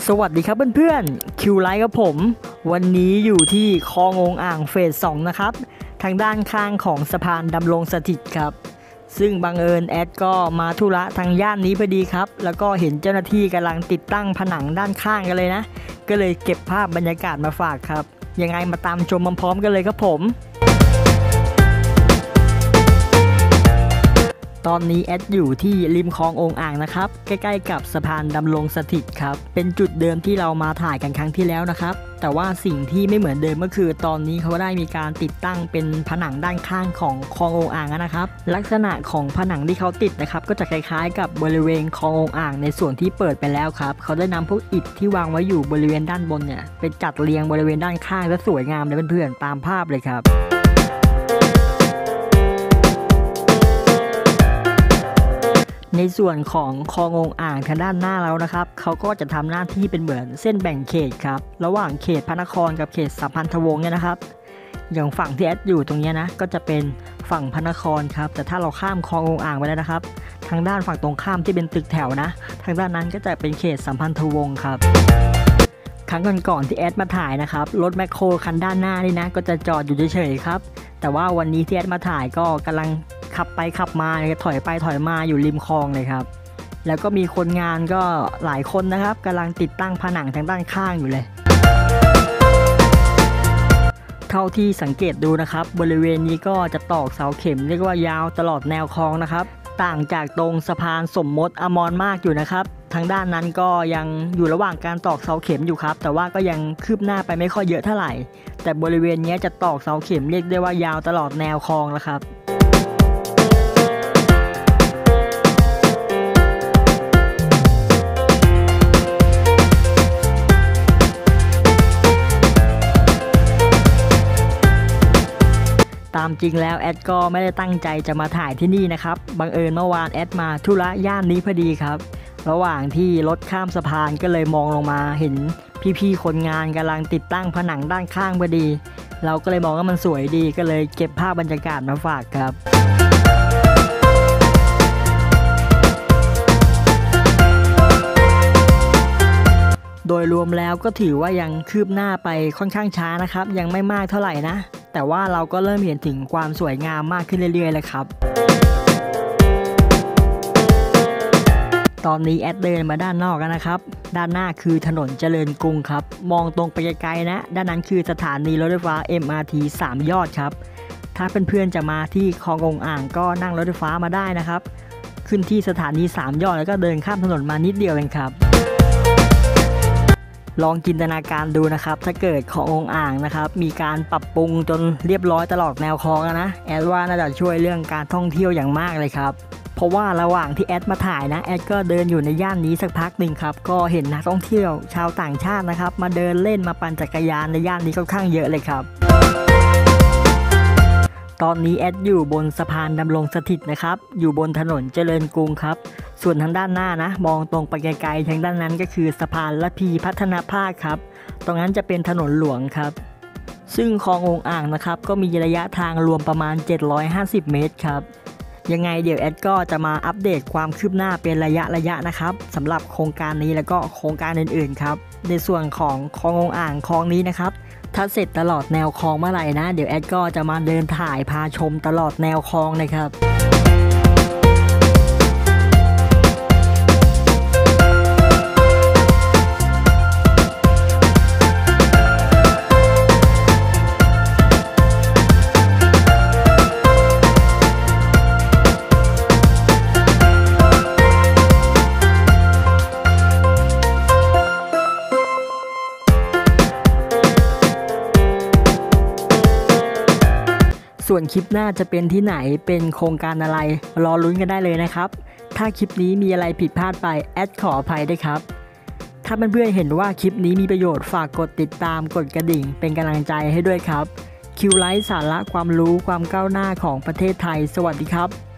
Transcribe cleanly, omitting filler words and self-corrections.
สวัสดีครับเพื่อนๆคิวไลท์กับผมวันนี้อยู่ที่คลององอ่างเฟส 2นะครับทางด้านข้างของสะพานดำรงสถิตครับซึ่งบังเอิญแอดก็มาธุระทางย่านนี้พอดีครับแล้วก็เห็นเจ้าหน้าที่กำลังติดตั้งผนังด้านข้างกันเลยนะก็เลยเก็บภาพบรรยากาศมาฝากครับยังไงมาตามชมพร้อมๆกันเลยครับผมตอนนี้แอดอยู่ที่ริมคลององอ่างนะครับใกล้ๆกับสะพานดำรงสถิตครับเป็นจุดเดิมที่เรามาถ่ายกันครั้งที่แล้วนะครับแต่ว่าสิ่งที่ไม่เหมือนเดิมก็คือตอนนี้เขาได้มีการติดตั้งเป็นผนังด้านข้างของคลององอ่างนะครับลักษณะของผนังที่เขาติดนะครับก็จะคล้ายๆกับบริเวณคลององอ่างในส่วนที่เปิดไปแล้วครับเขาได้นำพวกอิฐที่วางไว้อยู่บริเวณด้านบนเนี่ยไปจัดเรียงบริเวณด้านข้างและสวยงามเลยเพื่อนๆตามภาพเลยครับในส่วนของคลององอ่างทางด้านหน้าเรานะครับเขาก็จะทำหน้าที่เป็นเหมือนเส้นแบ่งเขตครับระหว่างเขตพระนครกับเขตสัมพันธวงศ์เนี่ยนะครับอย่างฝั่งที่แอดอยู่ตรงนี้นะก็จะเป็นฝั่งพระนครครับแต่ถ้าเราข้ามคลององอ่างไปแล้วนะครับทางด้านฝั่งตรงข้ามที่เป็นตึกแถวนะทางด้านนั้นก็จะเป็นเขตสัมพันธวงศ์ครับครั้งก่อนที่แอดมาถ่ายนะครับรถแมคโครคันด้านหน้านี่นะก็จะจอดอยู่เฉยๆครับแต่ว่าวันนี้ที่แอดมาถ่ายก็กำลังขับไปขับมาถอยไปถอยมาอยู่ริมคลองเลยครับแล้วก็มีคนงานก็หลายคนนะครับกำลังติดตั้งผนังทางด้านข้างอยู่เลยเท่าที่สังเกตดูนะครับบริเวณนี้ก็จะตอกเสาเข็มเรียกว่ายาวตลอดแนวคลองนะครับต่างจากตรงสะพานสมมติอมรมากอยู่นะครับทางด้านนั้นก็ยังอยู่ระหว่างการตอกเสาเข็มอยู่ครับแต่ว่าก็ยังคืบหน้าไปไม่ค่อยเยอะเท่าไหร่แต่บริเวณนี้จะตอกเสาเข็มเรียกได้ว่ายาวตลอดแนวคลองแล้วครับตามจริงแล้วแอดก็ไม่ได้ตั้งใจจะมาถ่ายที่นี่นะครับบังเอิญเมื่อวานแอดมาธุระย่านนี้พอดีครับระหว่างที่รถข้ามสะพานก็เลยมองลงมาเห็นพี่ๆคนงานกำลังติดตั้งผนังด้านข้างพอดีเราก็เลยมองว่ามันสวยดีก็เลยเก็บภาพบรรยากาศมาฝากครับโดยรวมแล้วก็ถือว่ายังคืบหน้าไปค่อนข้างช้านะครับยังไม่มากเท่าไหร่นะแต่ว่าเราก็เริ่มเห็นถึงความสวยงามมากขึ้นเรื่อยๆเลยครับตอนนี้แอดเดินมาด้านนอกแล้วนะครับด้านหน้าคือถนนเจริญกรุงครับมองตรงไปไกลๆนะด้านนั้นคือสถานีรถไฟฟ้า MRT 3 ยอดครับถ้าเพื่อนๆจะมาที่คลององอ่างก็นั่งรถไฟฟ้ามาได้นะครับขึ้นที่สถานี3 ยอดแล้วก็เดินข้ามถนนมานิดเดียวเองครับลองจินตนาการดูนะครับถ้าเกิดคลององอ่างนะครับมีการปรับปรุงจนเรียบร้อยตลอดแนวคลองนะแอดว่าน่าจะช่วยเรื่องการท่องเที่ยวอย่างมากเลยครับเพราะว่าระหว่างที่แอดมาถ่ายนะแอดก็เดินอยู่ในย่านนี้สักพักหนึ่งครับก็เห็นนักท่องเที่ยวชาวต่างชาตินะครับมาเดินเล่นมาปั่นจักรยานในย่านนี้ค่อนข้างเยอะเลยครับตอนนี้แอดอยู่บนสะพานดำรงสถิตนะครับอยู่บนถนนเจริญกรุงครับส่วนทางด้านหน้านะมองตรงไปไกลๆทางด้านนั้นก็คือสะพานระพีพัฒนาภาคครับตรงนั้นจะเป็นถนนหลวงครับซึ่งคลององอ่างนะครับก็มีระยะทางรวมประมาณ750 เมตรครับยังไงเดี๋ยวแอดก็จะมาอัปเดตความคืบหน้าเป็นระยะนะครับสำหรับโครงการนี้แล้วก็โครงการอื่นๆครับในส่วนของคลององอ่างคลองนี้นะครับถ้าเสร็จตลอดแนวคลองเมื่อไหร่นะเดี๋ยวแอดก็จะมาเดินถ่ายพาชมตลอดแนวคลองเลยครับส่วนคลิปหน้าจะเป็นที่ไหนเป็นโครงการอะไรรอลุ้นกันได้เลยนะครับถ้าคลิปนี้มีอะไรผิดพลาดไปแอดขออภัยด้วยครับถ้าเพื่อนๆเห็นว่าคลิปนี้มีประโยชน์ฝากกดติดตามกดกระดิ่งเป็นกำลังใจให้ด้วยครับคิวไลท์สาระความรู้ความก้าวหน้าของประเทศไทยสวัสดีครับ